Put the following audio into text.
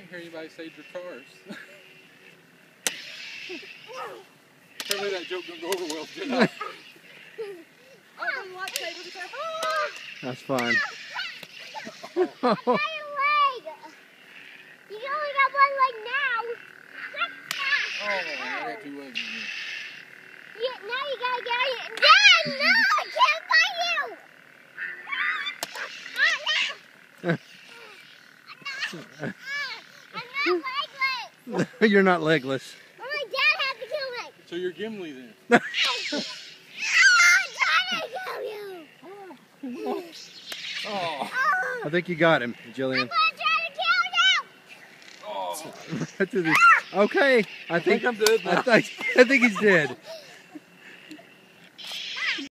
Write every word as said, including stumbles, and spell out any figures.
didn't hear anybody say your cars. Apparently that joke didn't go over well, did I? That's fine. Oh. I got a leg. You only got one leg now. Oh, I got two legs. Yeah, now you gotta get it. Dad, no, I can't fight you. I'm not legless. You're not legless. Or my dad had to kill me. So you're Gimli then? I'm trying to kill you. Oh. I think you got him, Jillian. I'm gonna try to kill you. Oh. Okay, I think I'm dead now. I think I think he's dead.